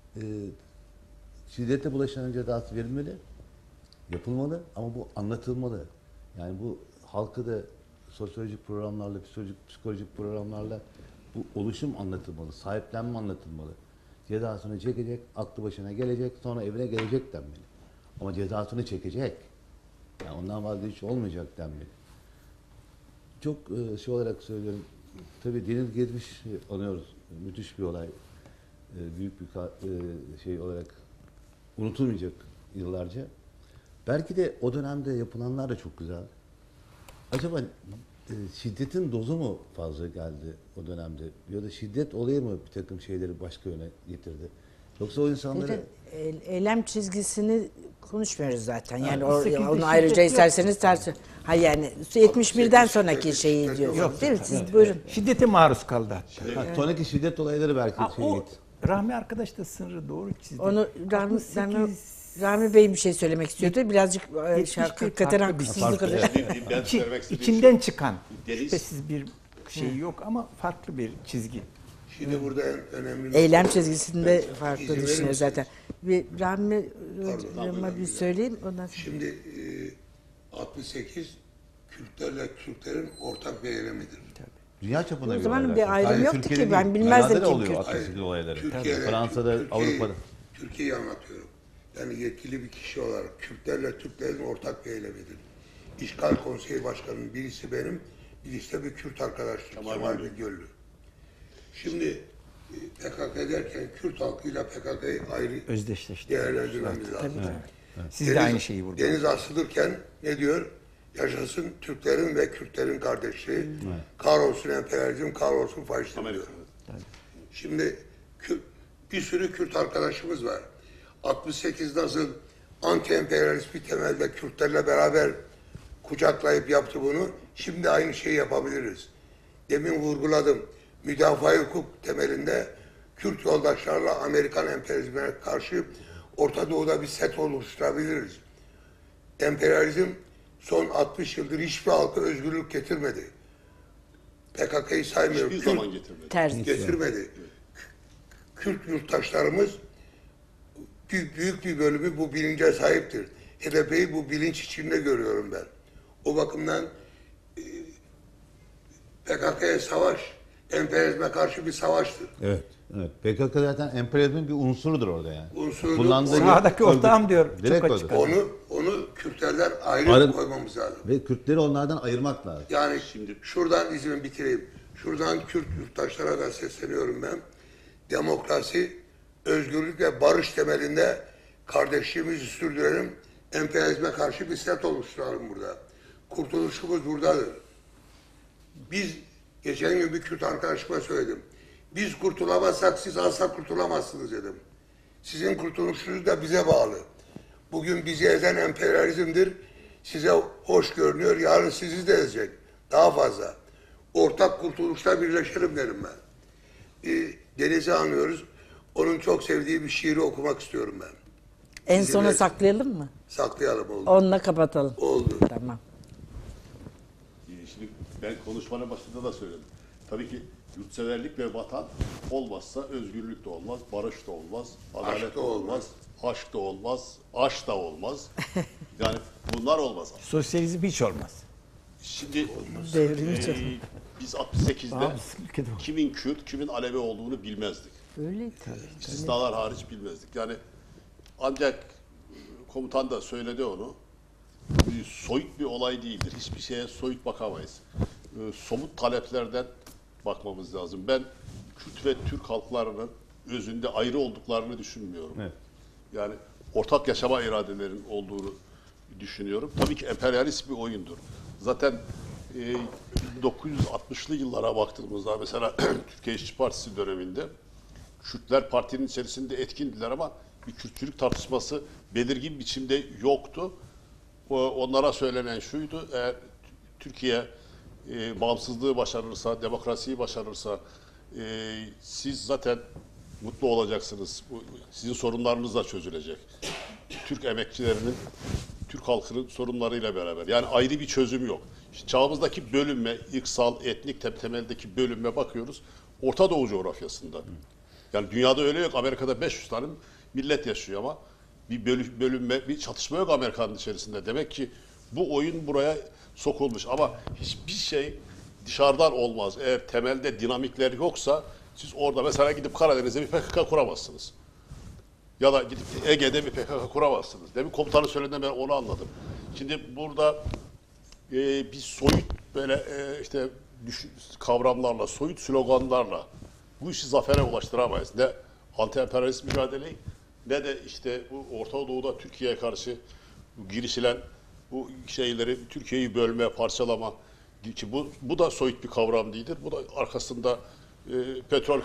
şiddete bulaşanın cezası verilmeli, yapılmalı ama bu anlatılmalı. Yani bu halkı da sosyolojik programlarla, psikolojik programlarla bu oluşum anlatılmalı, sahiplenme anlatılmalı. Cezasını çekecek, aklı başına gelecek, sonra evine gelecek denmeli. Ama cezasını çekecek. Yani ondan vazgeçiş olmayacak denmeli. Çok şey olarak söylüyorum. Tabii Deniz Gezmiş anıyoruz. Müthiş bir olay. Büyük bir şey olarak unutulmayacak yıllarca. Belki de o dönemde yapılanlar da çok güzel. Acaba şiddetin dozu mu fazla geldi o dönemde? Ya da şiddet olayı mı bir takım şeyleri başka yöne getirdi? Yoksa o insanları... Eylem çizgisini konuşmuyoruz zaten. Yani Evet, onu ayrıca isterseniz tersi. Ha yani 71'den sonraki şeyi diyorsunuz Yok, değil mi? tabii, Siz evet. buyurun. Şiddete maruz kaldı hatta. Sonraki şiddet olayları belki O Rahmi arkadaş da sınırı doğru çizdi. Onu 68 Rami Bey bir şey söylemek istiyordu. Birazcık hakikaten farklı bir haksızlık. Ben söylemek istediğim İçinden çıkan Deniz- şüphesiz bir şey yok ama farklı bir çizgi. Şimdi burada en önemli Eylem nokta- çizgisinde Evet, farklı izin verir düşünüyor misiniz? zaten. Bir Rami Pardon, Hocam'a bir söyleyeyim. Ondan sonra. Şimdi 68 Kürtlerle Türklerin ortak bir eylemidir. dünya çapında O zaman olay bir zaten. ayrım Sadece yoktu Türkiye'de ki, ben değil, bilmezdim dünyada da ki oluyor Kürt. 68 olayları. Türkiye'de, Fransa'da, Avrupa'da. Türkiye'yi anlatıyorum. Yani yetkili bir kişi olarak Kürtlerle Türklerin ortak bir eylemidir. İşgal Konseyi Başkanı'nın birisi benim, birisi de bir Kürt arkadaşım Kemal Bilgöllü. Şimdi PKK derken Kürt halkıyla PKK'yı ayrı Özdeşleşti. değerlendirmemiz lazım. Siz de aynı şeyi vurguladınız. Deniz asılırken ne diyor? Yaşasın Türklerin ve Kürtlerin kardeşliği. Kahrolsun emperyalizm, kahrolsun faşizm diyor. Şimdi bir sürü Kürt arkadaşımız var. 68 nasıl anti-emperyalist bir temelde Kürtlerle beraber kucaklayıp yaptı bunu. Şimdi aynı şeyi yapabiliriz. Demin vurguladım. Müdafaa hukuk temelinde Kürt yoldaşlarla Amerikan emperyalizmine karşı Orta Doğu'da bir set oluşturabiliriz. Emperyalizm son 60 yıldır hiçbir halka özgürlük getirmedi. PKK'yı saymıyorum. hiçbir zaman getirmedi. Ters. Getirmedi. Kürt yurttaşlarımız büyük bir bölümü bu bilince sahiptir. HDP'yi bu bilinç içinde görüyorum ben. O bakımdan PKK'ya savaş, emperyalizme karşı bir savaştır. Evet. Evet. PKK zaten emperyalizmin bir unsurudur orada yani. Unsurudur. Kullandığı Sağdaki ortağım diyor. Direkt Çok açık. öyle. Onu Kürtlerden ayrı koymamız lazım. Ve Kürtleri onlardan ayırmak lazım. Yani şimdi şuradan izin bitireyim. Şuradan Kürt yurttaşlara da sesleniyorum ben. Demokrasi, özgürlük ve barış temelinde kardeşliğimizi sürdürelim. Emperyalizme karşı bir set oluşturalım burada. Kurtuluşumuz buradadır. Biz geçen gün bir Kürt arkadaşıma söyledim. Biz kurtulamazsak siz asla kurtulamazsınız dedim. Sizin kurtuluşunuz da bize bağlı. Bugün bizi ezen emperyalizmdir. Size hoş görünüyor, yarın sizi de ezecek. Daha fazla. Ortak kurtuluşta birleşelim derim ben. Deniz'i anlıyoruz. Onun çok sevdiği bir şiiri okumak istiyorum ben. En İzin sona verin. saklayalım mı? Saklayalım oldu. Onunla kapatalım. Oldu. Tamam. Ben konuşmanın başında da söyledim. Tabii ki yurtseverlik ve vatan olmazsa özgürlük de olmaz, barış da olmaz, adalet de olmaz, aşk da olmaz, aşk da olmaz. Yani bunlar olmaz. Sosyalizm hiç olmaz. Şimdi biz 68'de Bağımsız ülkede o. kimin Kürt, kimin Alevi olduğunu bilmezdik. Öyle İstisnalar hariç bilmezdik. Yani ancak komutan da söyledi onu. Soyut bir olay değildir. Hiçbir şeye soyut bakamayız. Somut taleplerden bakmamız lazım. Ben Kürt ve Türk halklarının özünde ayrı olduklarını düşünmüyorum. Evet. Yani ortak yaşama iradelerinin olduğunu düşünüyorum. Tabii ki emperyalist bir oyundur. Zaten 1960'lı yıllara baktığımızda mesela Türkiye İşçi Partisi döneminde Kürtler partinin içerisinde etkindiler ama bir Kürtçülük tartışması belirgin biçimde yoktu. Onlara söylenen şuydu: eğer Türkiye bağımsızlığı başarırsa, demokrasiyi başarırsa siz zaten mutlu olacaksınız. Sizin sorunlarınız da çözülecek. Türk emekçilerinin, Türk halkının sorunlarıyla beraber. Yani ayrı bir çözüm yok. İşte çağımızdaki bölünme, ırksal, etnik temeldeki bölünme bakıyoruz. Orta Doğu coğrafyasında. Yani dünyada öyle yok. Amerika'da 500 tane millet yaşıyor ama bir bölünme, bir çatışma yok Amerika'nın içerisinde. Demek ki bu oyun buraya sokulmuş. Ama hiçbir şey dışarıdan olmaz. Eğer temelde dinamikler yoksa siz orada mesela gidip Karadeniz'de bir PKK kuramazsınız. Ya da gidip Ege'de bir PKK kuramazsınız. Demin komutanın söylediğinde ben onu anladım. Şimdi burada bir soyut böyle işte kavramlarla, soyut sloganlarla bu işi zafere ulaştıramayız. Ne anti-emperyalist mücadeleyi ne de işte bu Orta Doğu'da Türkiye'ye karşı girişilen bu şeyleri, Türkiye'yi bölme, parçalama ki bu da soyut bir kavram değildir. Bu da arkasında petrol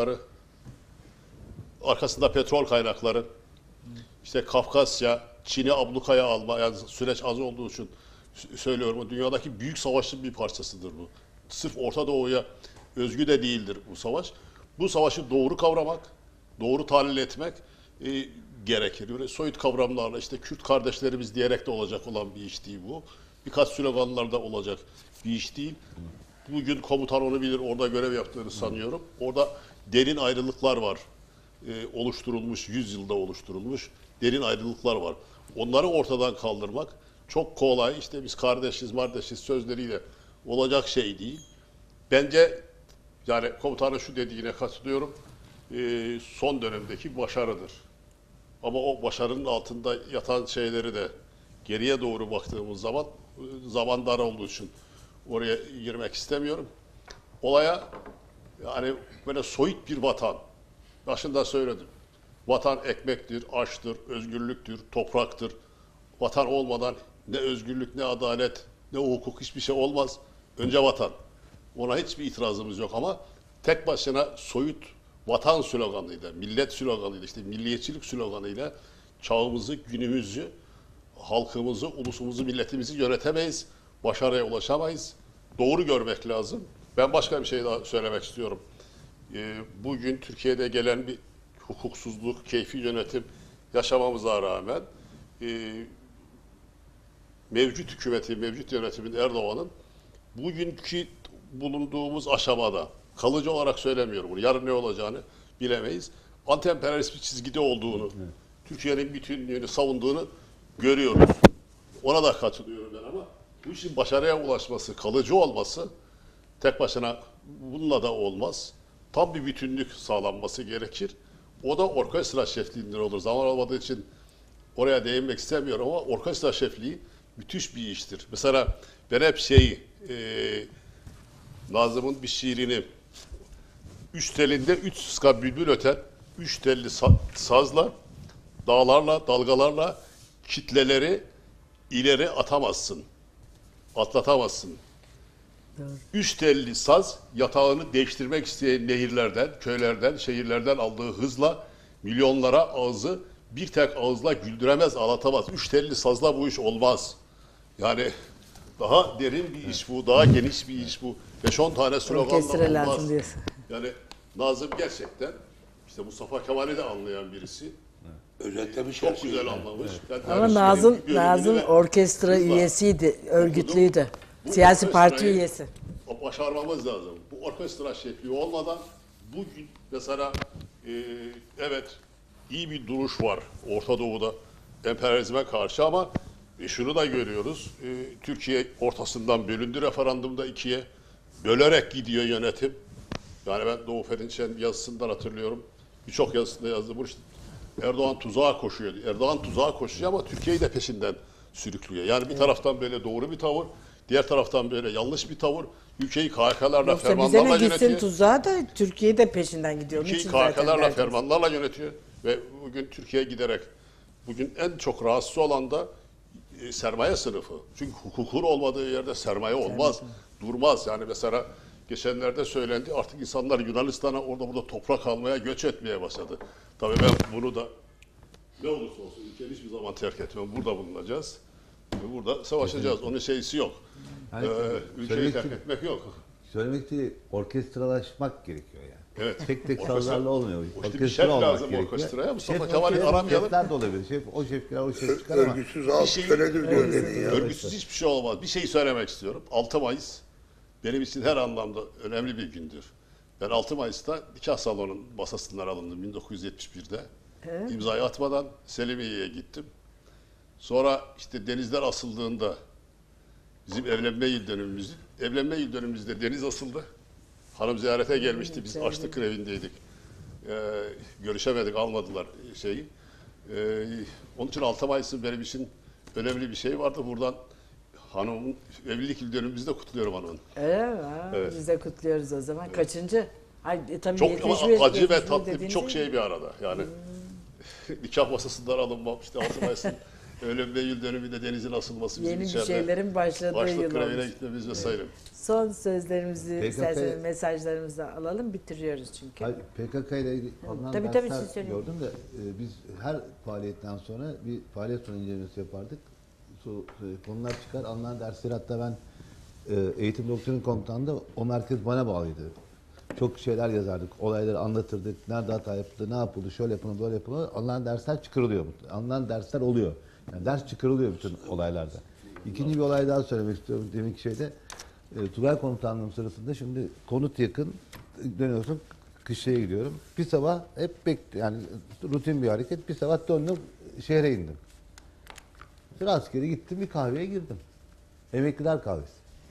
kaynakları, işte Kafkasya, Çin'i ablukaya alma, yani süreç az olduğu için söylüyorum. Dünyadaki büyük savaşın bir parçasıdır bu. Sırf Orta Doğu'ya özgü de değildir bu savaş. Bu savaşı doğru kavramak, doğru tahlil etmek gerekir. Böyle soyut kavramlarla işte Kürt kardeşlerimiz diyerek de olacak olan bir iş değil bu. Birkaç sloganlarda olacak bir iş değil. Bugün komutan onu bilir, orada görev yaptığını sanıyorum. Orada derin ayrılıklar var. Oluşturulmuş, 100 yılda oluşturulmuş derin ayrılıklar var. Onları ortadan kaldırmak çok kolay. İşte biz kardeşiz sözleriyle olacak şey değil. Bence yani komutanın şu dediğine katılıyorum. Son dönemdeki başarıdır. Ama o başarının altında yatan şeyleri de geriye doğru baktığımız zaman dar olduğu için oraya girmek istemiyorum. Olaya yani böyle soyut bir vatan. Başında söyledim. Vatan ekmektir, aşktır, özgürlüktür, topraktır. Vatan olmadan ne özgürlük, ne adalet, ne hukuk hiçbir şey olmaz. Önce vatan. Ona hiçbir itirazımız yok ama tek başına soyut vatan sloganıyla, millet sloganıyla, işte milliyetçilik sloganıyla çağımızı, günümüzü, halkımızı, ulusumuzu, milletimizi yönetemeyiz. Başarıya ulaşamayız. Doğru görmek lazım. Ben başka bir şey daha söylemek istiyorum. Bugün Türkiye'de gelen bir hukuksuzluk, keyfi yönetim yaşamamıza rağmen mevcut hükümetin, mevcut yönetimin, Erdoğan'ın bugünkü bulunduğumuz aşamada, kalıcı olarak söylemiyorum bunu, yarın ne olacağını bilemeyiz, anti-emperyalist bir çizgide olduğunu, Türkiye'nin bütünlüğünü savunduğunu görüyoruz. Ona da katılıyorum ben ama bu işin başarıya ulaşması, kalıcı olması tek başına bununla da olmaz. Tam bir bütünlük sağlanması gerekir. O da orkestra şefliğinden olur. Zaman olmadığı için oraya değinmek istemiyorum ama orkestra şefliği müthiş bir iştir. Mesela ben hep Nazım'ın bir şiirini, üç telinde 3 sıska bülbül öter, 3 telli sazla, dağlarla, dalgalarla kitleleri ileri atamazsın, atlatamazsın. Doğru. 3 telli saz yatağını değiştirmek isteyen nehirlerden, köylerden, şehirlerden aldığı hızla milyonlara ağzı bir tek ağızla güldüremez, ağlatamaz. 3 telli sazla bu iş olmaz. Yani daha derin bir iş bu, daha geniş bir iş bu. 5-10 tane sloganla Orkestra olmaz. lazım diyorsun. Yani Nazım gerçekten işte Mustafa Kemal'i de anlayan birisi. Özetlemiş. Çok güzel anlamış. Ama Nazım orkestra üyesiydi, örgütlüydü. Bu Siyasi parti orkestrayı- üyesi. başarmamız lazım. Bu orkestra şefliği olmadan bugün mesela evet iyi bir duruş var Orta Doğu'da emperyalizme karşı ama şunu da görüyoruz. Türkiye ortasından bölündü referandumda ikiye. Bölerek gidiyor yönetim. Yani ben Doğu Perinçek'in yazısından hatırlıyorum. Birçok yazısında yazdı. Bu işte Erdoğan tuzağa koşuyor. Erdoğan tuzağa koşuyor ama Türkiye'yi de peşinden sürüklüyor. Yani bir taraftan böyle doğru bir tavır, diğer taraftan böyle yanlış bir tavır. Ülkeyi KHK'larla, Yoksa bize fermanlarla ne gitsin yönetiyor. tuzağa da Türkiye de peşinden gidiyor. Onun Ülkeyi için zaten KHK'larla, derdimiz. fermanlarla yönetiyor. Ve bugün Türkiye giderek, bugün en çok rahatsız olan da sermaye sınıfı. Çünkü hukukun olmadığı yerde sermaye olmaz, durmaz. Yani mesela geçenlerde söylendi, artık insanlar Yunanistan'a orada burada toprak almaya, göç etmeye başladı. Tabii ben bunu da ne olursa olsun ülkeyi hiçbir zaman terk etmem. Burada bulunacağız. Burada savaşacağız. Onun şeysi yok. Yani Ülkeyi terk etmek yok. Söylemek istediği orkestralaşmak gerekiyor yani. Evet. Tek tek Orkestra- sazlarla olmuyor. İşte bir şef olmak lazım gerekiyor. orkestraya. Mustafa Şef, Kemal'in aramayalım. şefler de olabilir. O şefler o şef çıkar ama. Örgütsüz halk şey- köledir diyor Lenin ya. Örgütsüz hiçbir şey olmaz. Bir şey söylemek istiyorum. 6 Mayıs benim için her anlamda önemli bir gündür. Ben 6 Mayıs'ta nikah salonunun masasından alındım 1971'de. İmzayı atmadan Selimiye'ye gittim. Sonra işte denizler asıldığında bizim evlenme yıl dönümümüzde deniz asıldı. Hanım ziyarete gelmişti. Biz açlık grevindeydik. Görüşemedik, almadılar şeyi. Onun için 6 Mayıs'ın benim için önemli bir şey vardı. Buradan hanımın evlilik yıl dönümümüzü de kutluyorum hanımın. Öyle mi? Evet. Biz de kutluyoruz o zaman. Kaçıncı? Ay, tabii Çok 71, acı ve 71 tatlı dediğiniz birçok değil mi? şey bir arada. Yani nikah masasından alınmam, işte 6 Mayıs'ın evlenme yıl dönümünde denizin asılması bizim Yeni bir içeride. şeylerin başladığı Açlık yıl grevine olmuş. gitmemiz vesaire. Son sözlerimizi, PKK isterseniz mesajlarımızı alalım, bitiriyoruz çünkü. Hayır, PKK ile ilgili alınan Tabii, dersler siz söyleyin. gördüm de biz her faaliyetten sonra bir faaliyet sonu incelemesi yapardık. Konular çıkar, alınan dersleri hatta ben eğitim doktrin komutanında o merkez bana bağlıydı. Çok şeyler yazardık, olayları anlatırdık, nerede hata yapıldı, ne yapıldı, şöyle yapıldı, böyle yapıldı. Alınan dersler çıkarılıyor. Alınan dersler oluyor. Yani ders çıkarılıyor bütün olaylarda. İkinci bir olay daha söylemek istiyorum deminki şeyde. Tugay komutanlığım sırasında şimdi konut yakın, dönüyorsun, kışlaya gidiyorum. Bir sabah hep yani rutin bir hareket, bir sabah döndüm, şehre indim. Rastgele gittim, bir kahveye girdim. Emekliler kahvesi.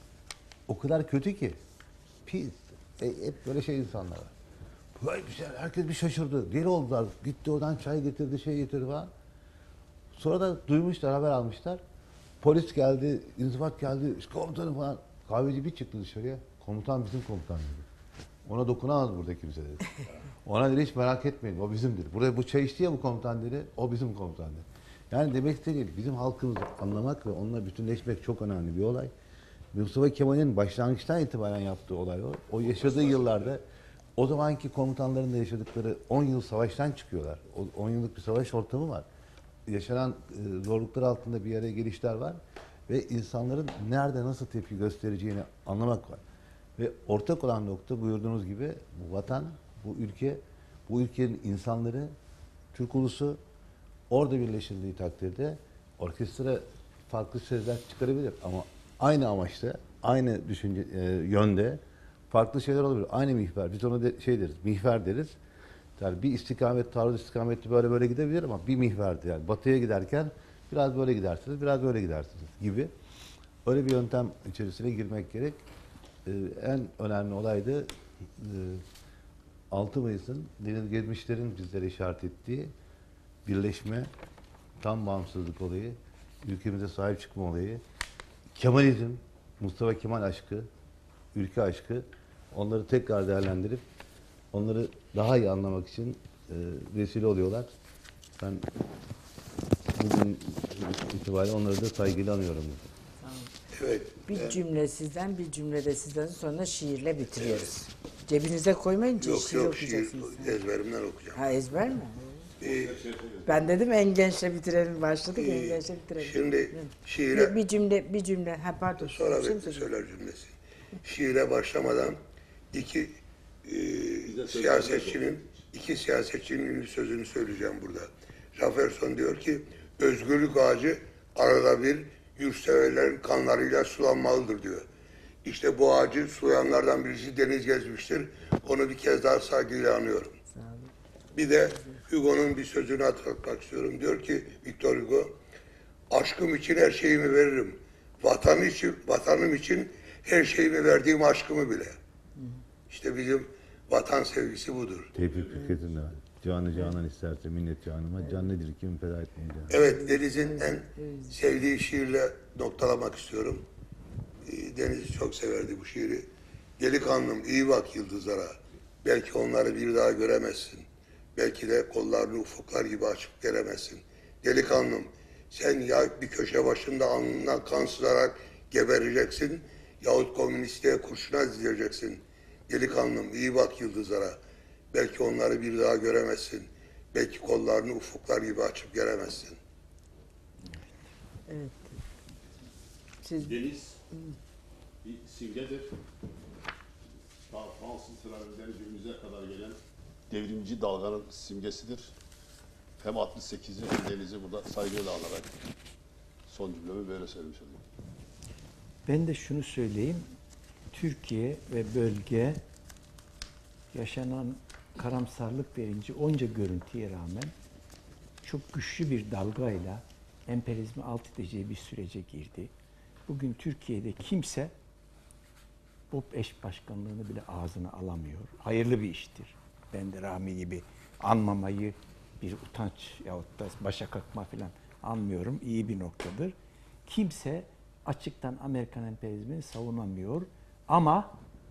O kadar kötü ki. Pis. Hep böyle şey insanlar var. Böyle bir şey, herkes bir şaşırdı. Deli oldular. Gitti oradan çay getirdi, şey getirdi falan. Sonra da duymuşlar, haber almışlar. Polis geldi, inzibat geldi, komutanım falan. Kahveci bir çıktı dışarıya. Komutan bizim komutan dedi. Ona dokunamaz burada kimse dedi. Ona dedi hiç merak etmeyin, o bizimdir. Buraya bu çay içti ya bu komutan dedi, o bizim komutan dedi. Yani demek istediğim bizim halkımızı anlamak ve onunla bütünleşmek çok önemli bir olay. Mustafa Kemal'in başlangıçtan itibaren yaptığı olay o. O yaşadığı yıllarda o zamanki komutanların da yaşadıkları 10 yıl savaştan çıkıyorlar. 10 yıllık bir savaş ortamı var. Yaşanan zorluklar altında bir araya gelişler var. Ve insanların nerede nasıl tepki göstereceğini anlamak var. Ve ortak olan nokta buyurduğunuz gibi bu vatan, bu ülke, bu ülkenin insanları, Türk ulusu orada birleşildiği takdirde orkestra farklı sözler çıkarabilir ama aynı amaçta, aynı düşünce yönde farklı şeyler olabilir. Aynı mihver. Biz ona şey deriz, mihver deriz. Yani bir istikamet, taarruz istikameti böyle gidebilir ama bir mihverdi. Yani batıya giderken biraz böyle gidersiniz, biraz böyle gidersiniz gibi. Öyle bir yöntem içerisine girmek gerek. En önemli olay da 6 Mayıs'ın deniz gezmişlerin bizlere işaret ettiği birleşme, tam bağımsızlık olayı, ülkemize sahip çıkma olayı, Kemalizm, Mustafa Kemal aşkı, ülke aşkı, onları tekrar değerlendirip onları daha iyi anlamak için vesile oluyorlar. Ben bugün itibariyle onları da saygıyla anıyorum. Evet. Bir cümle sizden, bir cümle de sizden, sonra şiirle bitiriyoruz. Cebinize koymayınca Yok şiir yok, şiir okuyacaksınız. ezberimden okuyacağım. Ha, ezber mi? Ben dedim en gençle bitirelim, başladık en gençle bitirelim. Şimdi şiire Bir cümle. Ha, pardon. sonra Bir şey mi bekle söyleyeyim? söyler cümlesi. Şiire başlamadan iki siyasetçinin ünlü sözünü söyleyeceğim burada. Jefferson diyor ki özgürlük ağacı arada bir yurtseverlerin kanlarıyla sulanmalıdır diyor. İşte bu ağacı sulayanlardan birisi Deniz Gezmiş'tir. Onu bir kez daha saygıyla anıyorum. Bir de Hugo'nun bir sözünü hatırlatmak istiyorum. Diyor ki Victor Hugo, aşkım için her şeyimi veririm. Vatanım için her şeyimi verdiğim aşkımı bile. İşte bizim vatan sevgisi budur. Tevfik Fikret'in de var. Canı canan isterse minnet canıma, can nedir kim feda etmeyeceğim. Evet, Deniz'in en sevdiği şiirle noktalamak istiyorum. Deniz çok severdi bu şiiri. Delikanlım iyi bak yıldızlara. Belki onları bir daha göremezsin. Belki de kollarını ufuklar gibi açıp gelemezsin. Delikanlım sen ya bir köşe başında alnından kan sızarak gebereceksin yahut komünistliğe kurşuna dizileceksin. Delikanlım iyi bak yıldızlara. Belki onları bir daha göremezsin. Belki kollarını ufuklar gibi açıp gelemezsin. Evet. Siz Deniz bir simgedir. Ta Fransız tünelinden günümüze kadar gelen devrimci dalganın simgesidir. Hem 68'i hem Deniz'i burada saygıyla alarak son cümlemi böyle söylemiş olayım. Ben de şunu söyleyeyim. Türkiye ve bölge yaşanan karamsarlık verince onca görüntüye rağmen çok güçlü bir dalgayla emperyalizmi alt edeceği bir sürece girdi. Bugün Türkiye'de kimse BOP eş başkanlığını bile ağzına alamıyor. Hayırlı bir iştir. Ben de Rahmi gibi anmamayı bir utanç yahut da başa kalkma falan anmıyorum. İyi bir noktadır. Kimse açıktan Amerikan emperyalizmini savunamıyor. Ama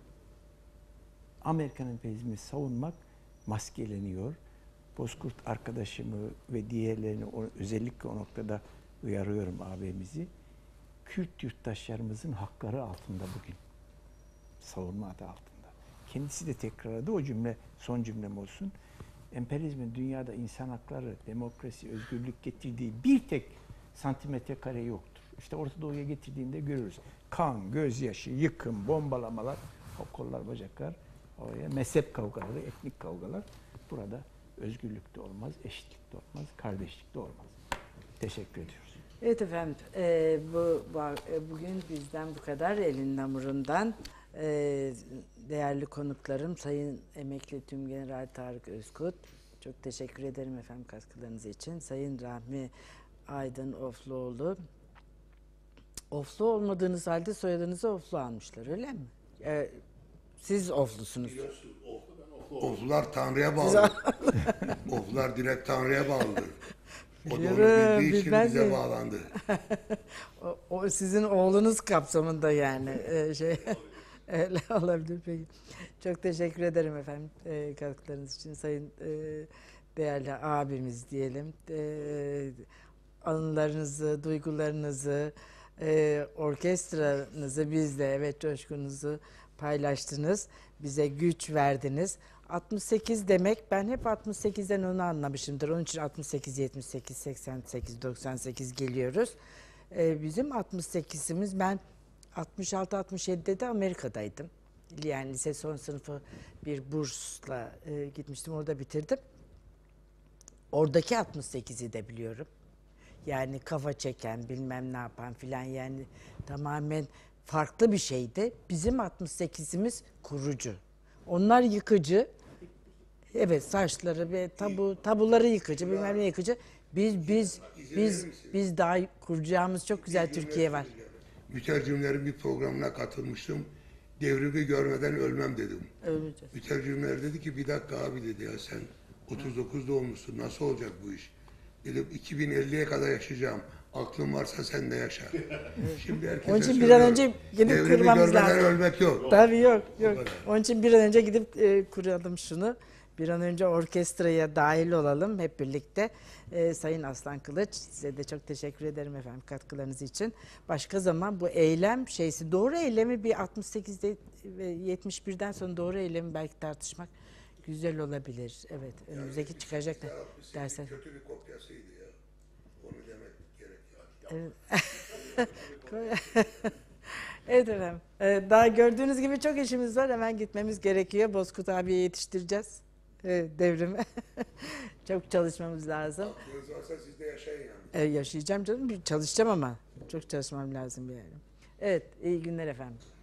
Amerikan emperyalizmini savunmak maskeleniyor. Bozkurt arkadaşımı ve diğerlerini özellikle o noktada uyarıyorum abimizi. Kürt yurttaşlarımızın hakları altında bugün. Savunma adı altında. Kendisi de tekrarladı. O cümle son cümlem olsun. Emperyalizmin dünyada insan hakları, demokrasi, özgürlük getirdiği bir tek santimetre kare yoktur. İşte Orta Doğu'ya getirdiğinde görürüz. Kan, gözyaşı, yıkım, bombalamalar, o kollar, bacaklar, oraya mezhep kavgaları, etnik kavgalar. Burada özgürlük de olmaz, eşitlik de olmaz, kardeşlik de olmaz. Teşekkür ediyoruz. Evet efendim, bugün bizden bu kadar elin hamurundan. Değerli konuklarım Sayın Emekli Tümgeneral Tarık Özkut. Çok teşekkür ederim efendim katkılarınız için. Sayın Rahmi Aydın Ofluoğlu. Oflu olmadığınız halde soyadınızı Oflu almışlar öyle mi? Siz Oflusunuz. Oflular Tanrı'ya bağlı. Oflular direkt Tanrı'ya bağlıdır. O da onu bildiği için bize bağlandı. o sizin oğlunuz kapsamında yani öyle olabilir peki. Çok teşekkür ederim efendim katkılarınız için sayın değerli abimiz diyelim. Anılarınızı, duygularınızı, orkestranızı bizle evet coşkunuzu paylaştınız. Bize güç verdiniz. 68 demek ben hep 68'den onu anlamışımdır. Onun için 68, 78, 88, 98 geliyoruz. Bizim 68'imiz ben 66-67'de de Amerika'daydım. Yani lise son sınıfı bir bursla gitmiştim. Orada bitirdim. Oradaki 68'i de biliyorum. Yani kafa çeken bilmem ne yapan filan yani tamamen farklı bir şeydi. Bizim 68'imiz kurucu. Onlar yıkıcı. Evet saçları ve tabuları yıkıcı, bilmem ne yıkıcı. Biz daha kuracağımız çok güzel Türkiye var. Mütercimlerin bir programına katılmıştım. Devrimi görmeden ölmem dedim. Öleceğiz. Mütercimler dedi ki bir dakika abi dedi ya sen 39 doğumlusun nasıl olacak bu iş? Dedim 2050'ye kadar yaşayacağım. Aklın varsa sen de yaşa. Şimdi herkese Onun için bir an önce gidip devrimi kurmamız görmeden lazım. ölmek yok. Tabii yok. Onun için bir an önce gidip kuralım şunu. Bir an önce orkestraya dahil olalım hep birlikte. Sayın Aslan Kılıç size de çok teşekkür ederim efendim katkılarınız için. Başka zaman bu eylem doğru eylemi bir 68'de ve 71'den sonra doğru eylemi belki tartışmak güzel olabilir. Evet önümüzdeki çıkacak dersler. Kötü bir kopyasıydı ya. Onu demek gerekiyor. Evet. Evet efendim. Daha gördüğünüz gibi çok işimiz var. Hemen gitmemiz gerekiyor. Bozkurt abiye yetiştireceğiz devrimi. Çok çalışmamız lazım. Aklınız varsa siz de yaşayın yani. Yaşayacağım canım. Çalışacağım ama. Çok çalışmam lazım yani. Evet. İyi günler efendim.